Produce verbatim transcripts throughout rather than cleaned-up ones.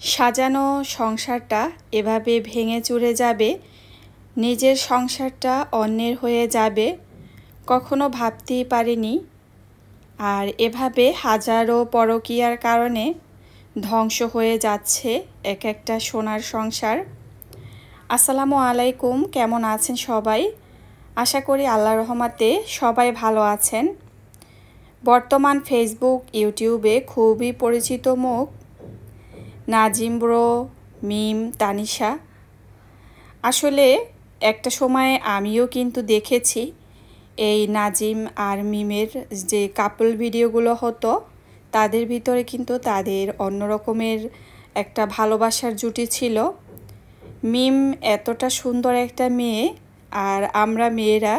সাজানো সংসারটা এভাবে ভেঙে চুরে যাবে, নিজের সংসারটা অন্যের হয়ে যাবে, কখনো ভাবতেই পারিনি। আর এভাবে হাজারো পরকীয়ার কারণে ধ্বংস হয়ে যাচ্ছে এক একটা সোনার সংসার। আসসালামু আলাইকুম, কেমন আছেন সবাই? আশা করি আল্লাহর রহমতে সবাই ভালো আছেন। বর্তমান ফেসবুক, ইউটিউবে খুবই পরিচিত মুখ নাজিম ব্রো, মিম, তানিশা। আসলে একটা সময় আমিও কিন্তু দেখেছি এই নাজিম আর মিমের যে কাপল ভিডিওগুলো হতো, তাদের ভিতরে কিন্তু তাদের অন্যরকমের একটা ভালোবাসার জুটি ছিল। মিম এতটা সুন্দর একটা মেয়ে, আর আমরা মেয়েরা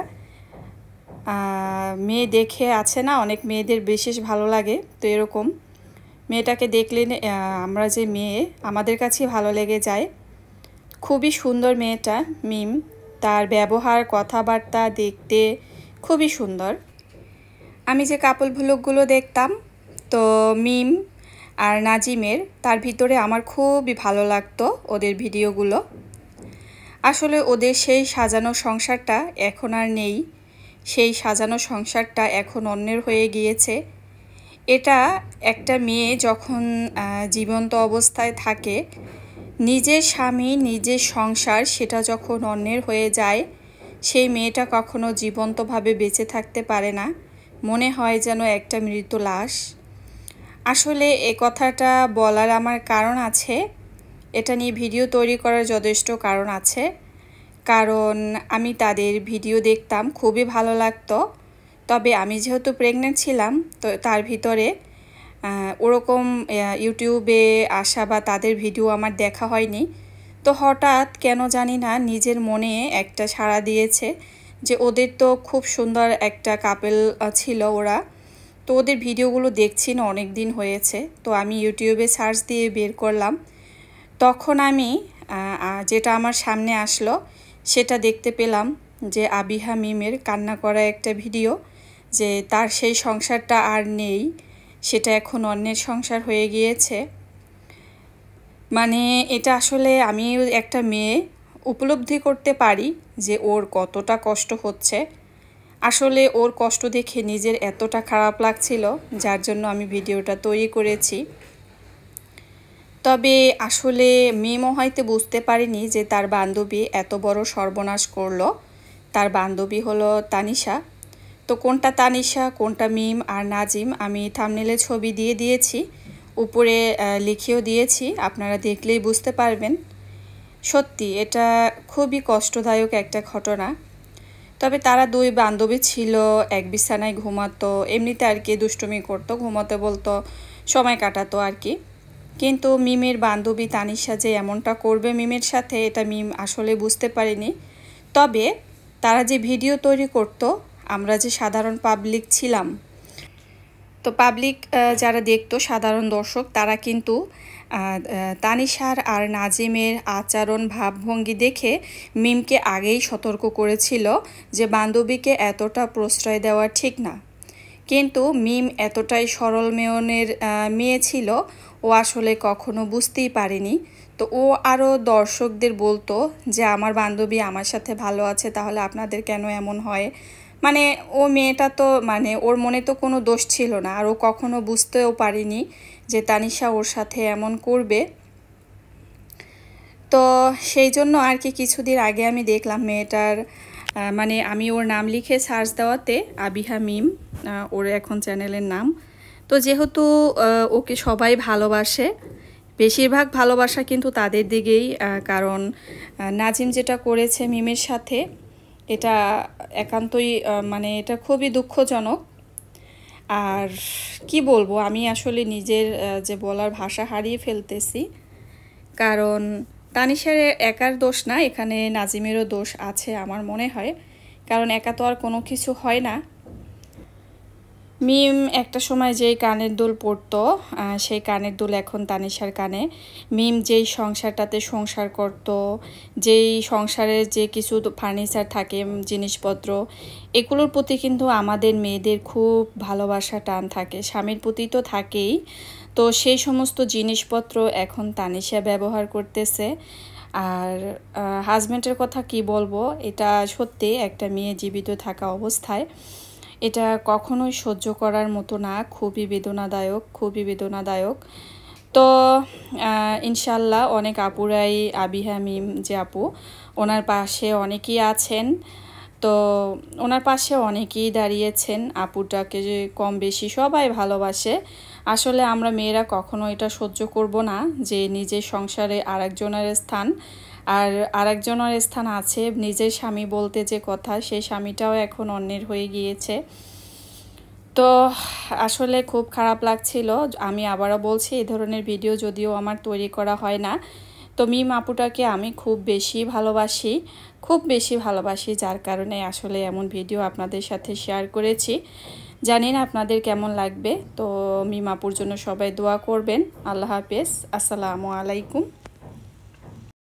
মেয়ে দেখে আছে না, অনেক মেয়েদের বিশেষ ভালো লাগে। তো এরকম মেয়েটাকে দেখলে আমরা যে মেয়ে, আমাদের কাছে ভালো লেগে যায়। খুবই সুন্দর মেয়েটা মিম, তার ব্যবহার, কথাবার্তা দেখতে খুবই সুন্দর। আমি যে কাপল ভ্লগগুলো দেখতাম, তো মিম আর নাজিমের, তার ভিতরে আমার খুবই ভালো লাগতো ওদের ভিডিওগুলো। আসলে ওদের সেই সাজানো সংসারটা এখন আর নেই, সেই সাজানো সংসারটা এখন অন্যের হয়ে গিয়েছে। এটা একটা মেয়ে যখন জীবন্ত অবস্থায় থাকে, নিজের স্বামী, নিজের সংসার সেটা যখন অন্যের হয়ে যায়, সেই মেয়েটা কখনো জীবন্তভাবে বেঁচে থাকতে পারে না, মনে হয় যেন একটা মৃত লাশ। আসলে এ কথাটা বলার আমার কারণ আছে, এটা নিয়ে ভিডিও তৈরি করার যথেষ্ট কারণ আছে। কারণ আমি তাদের ভিডিও দেখতাম, খুবই ভালো লাগতো। তবে আমি যেহেতু প্রেগনেন্ট ছিলাম, তো তার ভিতরে ওরকম ইউটিউবে আসা বা তাদের ভিডিও আমার দেখা হয়নি। তো হঠাৎ কেন জানি না নিজের মনে একটা সাড়া দিয়েছে যে ওদের তো খুব সুন্দর একটা কাপল ছিল ওরা। তো ওদের ভিডিওগুলো দেখছি না, অনেক দিন হয়েছে। তো আমি ইউটিউবে সার্চ দিয়ে বের করলাম। তখন আমি যেটা আমার সামনে আসলো সেটা দেখতে পেলাম যে আবিহা মিমের কান্না করা একটা ভিডিও, যে তার সেই সংসারটা আর নেই, সেটা এখন অন্যের সংসার হয়ে গিয়েছে। মানে এটা আসলে আমি একটা মেয়ে উপলব্ধি করতে পারি যে ওর কতটা কষ্ট হচ্ছে। আসলে ওর কষ্ট দেখে নিজের এতটা খারাপ লাগছিল, যার জন্য আমি ভিডিওটা তৈরি করেছি। তবে আসলে মিমও হয়তো বুঝতে পারিনি যে তার বান্ধবী এত বড় সর্বনাশ করলো। তার বান্ধবী হলো তানিশা। তো কোনটা তানিশা, কোনটা মিম আর নাজিম, আমি থাম্বনেলে ছবি দিয়ে দিয়েছি, উপরে লিখেও দিয়েছি, আপনারা দেখলেই বুঝতে পারবেন। সত্যি এটা খুবই কষ্টদায়ক একটা ঘটনা। তবে তারা দুই বান্ধবী ছিল, এক বিছানায় ঘুমাতো, এমনিতে আর কি দুষ্টুমি করতো, ঘুমাতে বলতো, সময় কাটাতো আর কি। কিন্তু মিমের বান্ধবী তানিশা যে এমনটা করবে মিমের সাথে, এটা মিম আসলে বুঝতে পারিনি। তবে তারা যে ভিডিও তৈরি করতো, আমরা যে সাধারণ পাবলিক ছিলাম, তো পাবলিক যারা দেখতো, সাধারণ দর্শক, তারা কিন্তু তানিশার আর নাজিমের আচরণ, ভাবভঙ্গি দেখে মিমকে আগেই সতর্ক করেছিল যে বান্ধবীকে এতটা প্রশ্রয় দেওয়া ঠিক না। কিন্তু মিম এতটাই সরল মনের মেয়ে ছিল, ও আসলে কখনো বুঝতেই পারেনি। তো ও আরও দর্শকদের বলতো যে আমার বান্ধবী আমার সাথে ভালো আছে, তাহলে আপনাদের কেন এমন হয়। মানে ও মেয়েটা তো, মানে ওর মনে তো কোনো দোষ ছিল না, আর ও কখনো বুঝতেও পারেনি যে তানিশা ওর সাথে এমন করবে। তো সেই জন্য আর কি কিছুদিন আগে আমি দেখলাম মেয়েটার, মানে আমি ওর নাম লিখে সার্চ দেওয়াতে আবিহা মিম ওর এখন চ্যানেলের নাম। তো যেহেতু ওকে সবাই ভালোবাসে, বেশিরভাগ ভালোবাসা কিন্তু তাদের দিকেই। কারণ নাজিম যেটা করেছে মিমের সাথে, এটা একান্তই, মানে এটা খুবই দুঃখজনক। আর কি বলবো, আমি আসলে নিজের যে বলার ভাষা হারিয়ে ফেলতেছি। কারণ তানিশার একার দোষ না, এখানে নাজিমেরও দোষ আছে আমার মনে হয়। কারণ একা তো আর কোনো কিছু হয় না। মিম একটা সময় যেই কানের দুল পরতো, সেই কানের দুল এখন তানিশার কানে। মিম যেই সংসারটাতে সংসার করত, যেই সংসারের যে কিছু ফার্নিচার থাকে, জিনিসপত্র, এগুলোর প্রতি কিন্তু আমাদের মেয়েদের খুব ভালোবাসা, টান থাকে। স্বামীর প্রতি তো থাকেই, তো সেই সমস্ত জিনিসপত্র এখন তানিশা ব্যবহার করতেছে। আর হাজব্যান্ডের কথা কি বলবো, এটা সত্যি একটা মেয়ে জীবিত থাকা অবস্থায় এটা কখনোই সহ্য করার মতো না, খুবই বেদনাদায়ক, খুবই বেদনাদায়ক। তো ইনশাল্লাহ অনেক আপুরাই, আবিহা মিম যে আপু, ওনার পাশে অনেকেই আছেন। তো ওনার পাশে অনেকেই দাঁড়িয়েছেন, আপুটাকে যে কম বেশি সবাই ভালোবাসে। আসলে আমরা মেয়েরা কখনো এটা সহ্য করব না যে নিজের সংসারে আরেকজনের স্থান, আর আরেকজনের স্থান আছে। নিজের স্বামী বলতে যে কথা, সেই স্বামীটাও এখন অন্যের হয়ে গিয়েছে। তো আসলে খুব খারাপ লাগছিল। আমি আবারও বলছি, এই ধরনের ভিডিও যদিও আমার তৈরি করা হয় না, তো মিম আপুটাকে আমি খুব বেশি ভালোবাসি, খুব বেশি ভালোবাসি, যার কারণে আসলে এমন ভিডিও আপনাদের সাথে শেয়ার করেছি। জানি না আপনাদের কেমন লাগবে। তো মিম আপুর জন্য সবাই দোয়া করবেন। আল্লাহ হাফেজ, আসসালামু আলাইকুম।